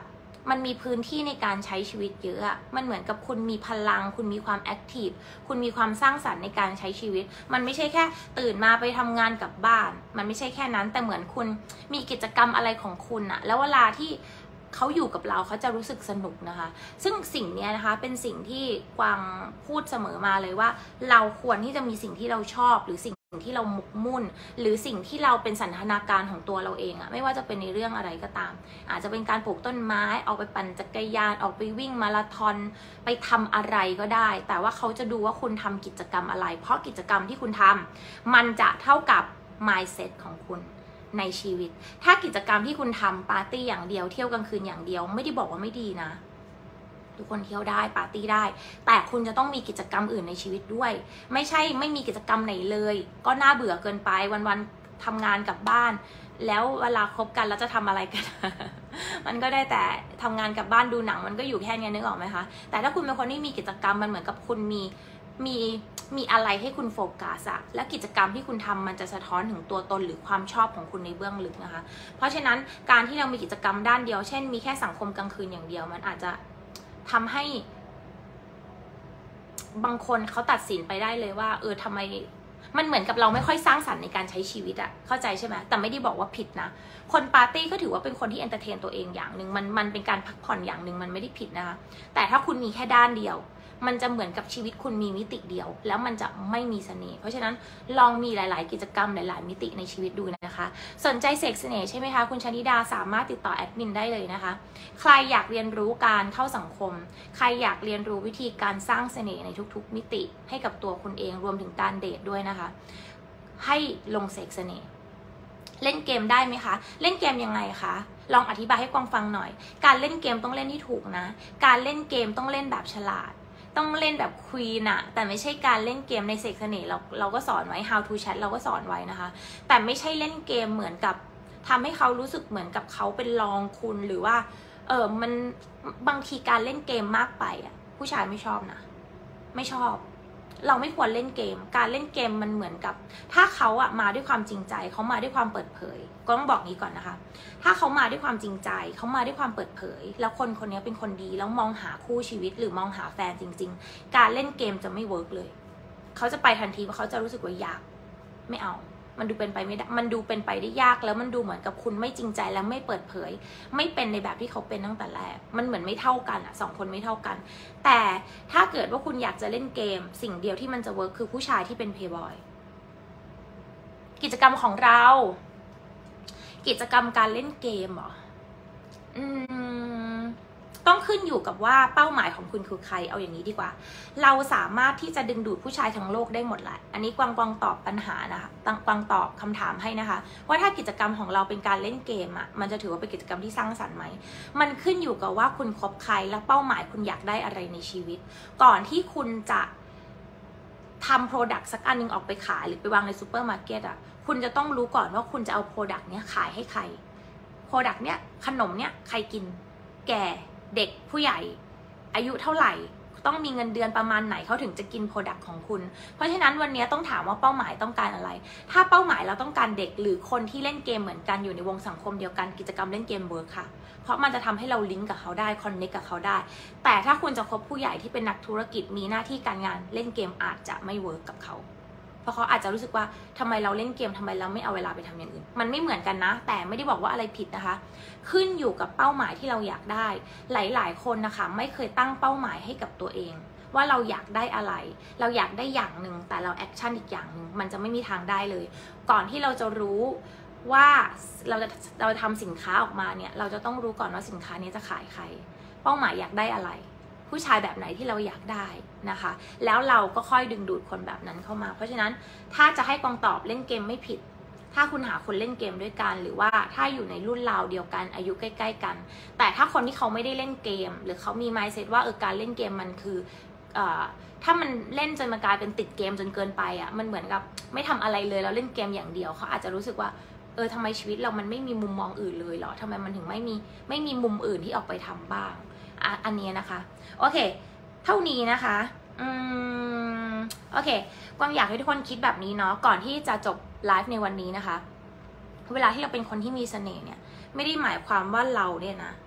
มันมีพื้นที่ในการใช้ชีวิตเยอะอะมันเหมือนกับคุณมีพลังคุณมีความแอคทีฟคุณมีความสร้างสรรค์ในการใช้ชีวิตมันไม่ใช่แค่ตื่นมาไปทำงานกลับบ้านมันไม่ใช่แค่นั้นแต่เหมือนคุณมีกิจกรรมอะไรของคุณอะแล้วเวลาที่เขาอยู่กับเราเขาจะรู้สึกสนุกนะคะซึ่งสิ่งนี้นะคะเป็นสิ่งที่กวางพูดเสมอมาเลยว่าเราควรที่จะมีสิ่งที่เราชอบหรือสิ่งที่เราหมกมุ่นหรือสิ่งที่เราเป็นสันทนาการของตัวเราเองอะไม่ว่าจะเป็นในเรื่องอะไรก็ตามอาจจะเป็นการปลูกต้นไม้ออกไปปั่นจักรยานออกไปวิ่งมาราธอนไปทำอะไรก็ได้แต่ว่าเขาจะดูว่าคุณทำกิจกรรมอะไรเพราะกิจกรรมที่คุณทำมันจะเท่ากับ mindset ของคุณในชีวิตถ้ากิจกรรมที่คุณทำปาร์ตี้อย่างเดียวเที่ยวกลางคืนอย่างเดียวไม่ได้บอกว่าไม่ดีนะทุกคนเที่ยวได้ปาร์ตี้ได้แต่คุณจะต้องมีกิจกรรมอื่นในชีวิตด้วยไม่ใช่ไม่มีกิจกรรมไหนเลยก็น่าเบื่อเกินไปวันๆทำงานกลับบ้านแล้วเวลาคบกันแล้วจะทำอะไรกัน มันก็ได้แต่ทำงานกลับบ้านดูหนังมันก็อยู่แค่นี้นึกออกไหมคะแต่ถ้าคุณเป็นคนที่มีกิจกรรมมันเหมือนกับคุณมีมีมีอะไรให้คุณโฟกัสอะและกิจกรรมที่คุณทำมันจะสะท้อนถึงตัวตนหรือความชอบของคุณในเบื้องลึกนะคะเพราะฉะนั้นการที่เรามีกิจกรรมด้านเดียวเช่นมีแค่สังคมกลางคืนอย่างเดียวมันอาจจะทำให้บางคนเขาตัดสินไปได้เลยว่าเออทำไมมันเหมือนกับเราไม่ค่อยสร้างสรรค์ในการใช้ชีวิตอะเข้าใจใช่ไหมแต่ไม่ได้บอกว่าผิดนะคนปาร์ตี้ก็ถือว่าเป็นคนที่เอนเตอร์เทนตัวเองอย่างหนึ่งมันมันเป็นการพักผ่อนอย่างหนึ่งมันไม่ได้ผิดนะคะแต่ถ้าคุณมีแค่ด้านเดียวมันจะเหมือนกับชีวิตคุณมีมิติเดียวแล้วมันจะไม่มีเสน่ห์เพราะฉะนั้นลองมีหลายๆกิจกรรมหลายๆมิติในชีวิตดูนะคะสนใจเสกเสน่ห์ใช่ไหมคะคุณชนิดาสามารถติดต่อแอดมินได้เลยนะคะใครอยากเรียนรู้การเข้าสังคมใครอยากเรียนรู้วิธีการสร้างเสน่ห์ในทุกๆมิติให้กับตัวคุณเองรวมถึงการเดทด้วยนะคะให้ลงเสกเสน่ห์เล่นเกมได้ไหมคะเล่นเกมยังไงคะลองอธิบายให้กวางฟังหน่อยการเล่นเกมต้องเล่นที่ถูกนะการเล่นเกมต้องเล่นแบบฉลาดต้องเล่นแบบควีนอะแต่ไม่ใช่การเล่นเกมในเสกเสน่ห์เราเราก็สอนไว้ how to chat เราก็สอนไว้นะคะแต่ไม่ใช่เล่นเกมเหมือนกับทำให้เขารู้สึกเหมือนกับเขาเป็นรองคุณหรือว่าเออมันบางทีการเล่นเกมมากไปอะผู้ชายไม่ชอบนะไม่ชอบเราไม่ควรเล่นเกมการเล่นเกมมันเหมือนกับถ้าเขาอะมาด้วยความจริงใจเขามาด้วยความเปิดเผยก็ต้องบอกนี้ก่อนนะคะถ้าเขามาด้วยความจริงใจเขามาด้วยความเปิดเผยแล้วคนคนนี้เป็นคนดีแล้วมองหาคู่ชีวิตหรือมองหาแฟนจริงๆการเล่นเกมจะไม่เวิร์กเลยเขาจะไปทันทีเพราะเขาจะรู้สึกว่าอยากไม่เอามันดูเป็นไปไม่ได้มันดูเป็นไปได้ยากแล้วมันดูเหมือนกับคุณไม่จริงใจและไม่เปิดเผยไม่เป็นในแบบที่เขาเป็นตั้งแต่แรกมันเหมือนไม่เท่ากันอะสองคนไม่เท่ากันแต่ถ้าเกิดว่าคุณอยากจะเล่นเกมสิ่งเดียวที่มันจะเวิร์คคือผู้ชายที่เป็นเพย์บอยกิจกรรมของเรากิจกรรมการเล่นเกมเหรออืมต้องขึ้นอยู่กับว่าเป้าหมายของคุณคือใครเอาอย่างนี้ดีกว่าเราสามารถที่จะดึงดูดผู้ชายทั้งโลกได้หมดแหละอันนี้กวางกวางตอบปัญหานะคะกวางตอบคำถามให้นะคะว่าถ้ากิจกรรมของเราเป็นการเล่นเกมอ่ะมันจะถือว่าเป็นกิจกรรมที่สร้างสรรค์ไหมมันขึ้นอยู่กับว่าคุณคบใครและเป้าหมายคุณอยากได้อะไรในชีวิตก่อนที่คุณจะทำโปรดักต์สักอันนึงออกไปขายหรือไปวางในซูเปอร์มาร์เก็ตอ่ะคุณจะต้องรู้ก่อนว่าคุณจะเอาโปรดักต์เนี้ยขายให้ใครโปรดักต์เนี้ยขนมเนี้ยใครกินแก่เด็กผู้ใหญ่อายุเท่าไหร่ต้องมีเงินเดือนประมาณไหนเขาถึงจะกินโปรดักต์ของคุณเพราะฉะนั้นวันนี้ต้องถามว่าเป้าหมายต้องการอะไรถ้าเป้าหมายเราต้องการเด็กหรือคนที่เล่นเกมเหมือนกันอยู่ในวงสังคมเดียวกันกิจกรรมเล่นเกมเวิร์คค่ะเพราะมันจะทำให้เราลิงก์กับเขาได้คอนเนคกับเขาได้แต่ถ้าคุณจะคบผู้ใหญ่ที่เป็นนักธุรกิจมีหน้าที่การงานเล่นเกมอาจจะไม่เวิร์คกับเขาเพราะเขาอาจจะรู้สึกว่าทำไมเราเล่นเกมทำไมเราไม่เอาเวลาไปทำอย่างอื่นมันไม่เหมือนกันนะแต่ไม่ได้บอกว่าอะไรผิดนะคะขึ้นอยู่กับเป้าหมายที่เราอยากได้หลายๆคนนะคะไม่เคยตั้งเป้าหมายให้กับตัวเองว่าเราอยากได้อะไรเราอยากได้อย่างหนึ่งแต่เราแอคชั่นอีกอย่างหนึ่งมันจะไม่มีทางได้เลยก่อนที่เราจะรู้ว่าเราจะเราทำสินค้าออกมาเนี่ยเราจะต้องรู้ก่อนว่าสินค้านี้จะขายใครเป้าหมายอยากได้อะไรผู้ชายแบบไหนที่เราอยากได้นะคะแล้วเราก็ค่อยดึงดูดคนแบบนั้นเข้ามาเพราะฉะนั้นถ้าจะให้กองตอบเล่นเกมไม่ผิดถ้าคุณหาคนเล่นเกมด้วยกันหรือว่าถ้าอยู่ในรุ่นราวเดียวกันอายุใกล้ๆกันแต่ถ้าคนที่เขาไม่ได้เล่นเกมหรือเขามี mindset ว่าเออการเล่นเกมมันคือเอ่อถ้ามันเล่นจนมันกลายเป็นติดเกมจนเกินไปอ่ะมันเหมือนกับไม่ทำอะไรเลยแล้วเล่นเกมอย่างเดียวเขาอาจจะรู้สึกว่าเออทำไมชีวิตเรามันไม่มีมุมมองอื่นเลยเหรอทำไมมันถึงไม่มีไม่มีมุมอื่นที่ออกไปทำบ้างอ่ะอันนี้นะคะโอเคเท่านี้นะคะอืมโอเคกวางอยากให้ทุกคนคิดแบบนี้เนาะก่อนที่จะจบไลฟ์ในวันนี้นะคะเวลาที่เราเป็นคนที่มีเสน่ห์เนี่ยไม่ได้หมายความว่าเราเนี่ยนะพ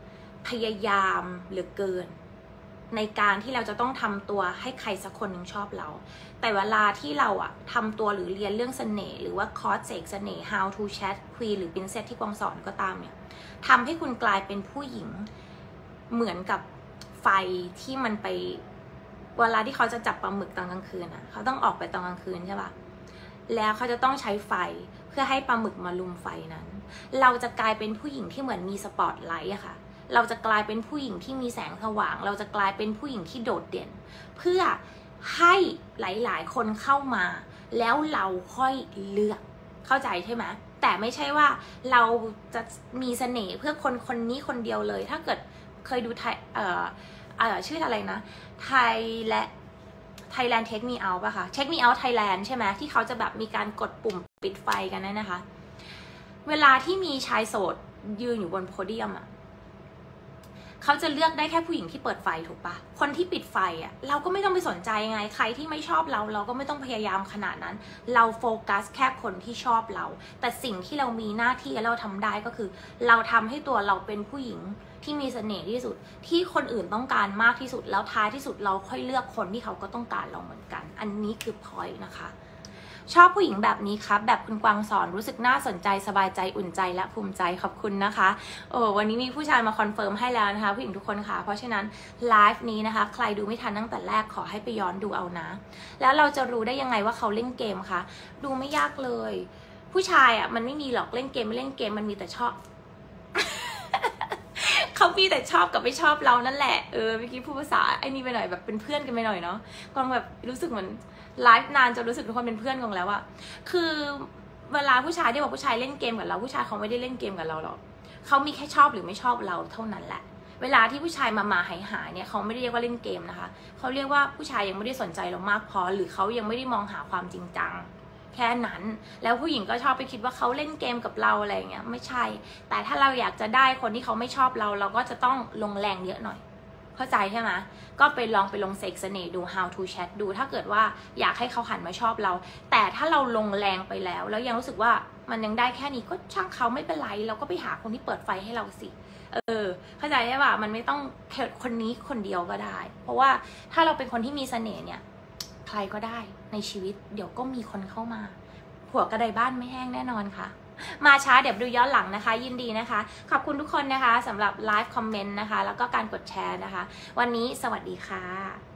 พยายามเหลือเกินในการที่เราจะต้องทำตัวให้ใครสักคนหนึ่งชอบเราแต่เวลาที่เราอะทำตัวหรือเรียนเรื่องเสน่ห์หรือว่าคอร์สเสกเสน่ห์ how to chat queen หรือ princess ที่กวางสอนก็ตามเนี่ยทำให้คุณกลายเป็นผู้หญิงเหมือนกับไฟที่มันไปเวลาที่เขาจะจับปลาหมึกตอนกลางคืนอะเขาต้องออกไปตอนกลางคืนใช่ปะแล้วเขาจะต้องใช้ไฟเพื่อให้ปลาหมึกมาลุมไฟนั้นเราจะกลายเป็นผู้หญิงที่เหมือนมีสปอตไลท์อะค่ะเราจะกลายเป็นผู้หญิงที่มีแสงสว่างเราจะกลายเป็นผู้หญิงที่โดดเด่นเพื่อให้หลายๆคนเข้ามาแล้วเราค่อยเลือกเข้าใจใช่ไหมแต่ไม่ใช่ว่าเราจะมีเสน่ห์เพื่อคนคนนี้คนเดียวเลยถ้าเกิดเคยดูไทยเอ่อเอ่อชื่ออะไรนะไทยและ Thailand Take Me Out ป่ะคะ Take Me Out Thailand ใช่ไหมที่เขาจะแบบมีการกดปุ่มปิดไฟกันนั่นนะคะเวลาที่มีชายโสดยืนอยู่บนโพเดียมอะเขาจะเลือกได้แค่ผู้หญิงที่เปิดไฟถูกปะคนที่ปิดไฟอ่ะเราก็ไม่ต้องไปสนใจไงใครที่ไม่ชอบเราเราก็ไม่ต้องพยายามขนาดนั้นเราโฟกัสแค่คนที่ชอบเราแต่สิ่งที่เรามีหน้าที่และเราทำได้ก็คือเราทำให้ตัวเราเป็นผู้หญิงที่มีเสน่ห์ที่สุดที่คนอื่นต้องการมากที่สุดแล้วท้ายที่สุดเราค่อยเลือกคนที่เขาก็ต้องการเราเหมือนกันอันนี้คือ point นะคะชอบผู้หญิงแบบนี้ครับแบบคุณกวางสอนรู้สึกน่าสนใจสบายใจอุ่นใจและภูมิใจขอบคุณนะคะโอ้วันนี้มีผู้ชายมาคอนเฟิร์มให้แล้วนะคะผู้หญิงทุกคนค่ะเพราะฉะนั้นไลฟ์นี้นะคะใครดูไม่ทันตั้งแต่แรกขอให้ไปย้อนดูเอานะแล้วเราจะรู้ได้ยังไงว่าเขาเล่นเกมคะดูไม่ยากเลยผู้ชายอ่ะมันไม่มีหรอกเล่นเกมไม่เล่นเกมมันมีแต่ชอบ เขามีแต่ชอบกับไม่ชอบเรานั่นแหละเออเมื่อกี้พูดภาษาไอ้นี่ไปหน่อยแบบเป็นเพื่อนกันไปหน่อยเนาะกวางแบบรู้สึกเหมือนไลฟ์นานจนรู้สึกทุกคนเป็นเพื่อนกันแล้วอะคือเวลาผู้ชายที่บอกผู้ชายเล่นเกมกับเราผู้ชายเขาไม่ได้เล่นเกมกับเราหรอกเขามีแค่ชอบหรือไม่ชอบเราเท่านั้นแหละเวลาที่ผู้ชายมามาหายหายเนี่ยเขาไม่ได้เรียกว่าเล่นเกมนะคะเขาเรียกว่าผู้ชายยังไม่ได้สนใจเรามากพอหรือเขายังไม่ได้มองหาความจริงจังแค่นั้นแล้วผู้หญิงก็ชอบไปคิดว่าเขาเล่นเกมกับเราอะไรเงี้ยไม่ใช่แต่ถ้าเราอยากจะได้คนที่เขาไม่ชอบเราเราก็จะต้องลงแรงเยอะหน่อยเข้าใจใช่ไหมก็ไปลองไปลงเสกเสน่ห์ดู how to chat ดูถ้าเกิดว่าอยากให้เขาหันมาชอบเราแต่ถ้าเราลงแรงไปแล้วแล้วยังรู้สึกว่ามันยังได้แค่นี้ก็ช่างเขาไม่เป็นไรเราก็ไปหาคนที่เปิดไฟให้เราสิเออเข้าใจใช่ป่ะมันไม่ต้องแค่คนนี้คนเดียวก็ได้เพราะว่าถ้าเราเป็นคนที่มีเสน่ห์เนี่ยใครก็ได้ในชีวิตเดี๋ยวก็มีคนเข้ามาหัวกระไดบ้านไม่แห้งแน่นอนค่ะมาช้าเดี๋ยวดูย้อนหลังนะคะยินดีนะคะขอบคุณทุกคนนะคะสำหรับไลฟ์คอมเมนต์นะคะแล้วก็การกดแชร์นะคะวันนี้สวัสดีค่ะ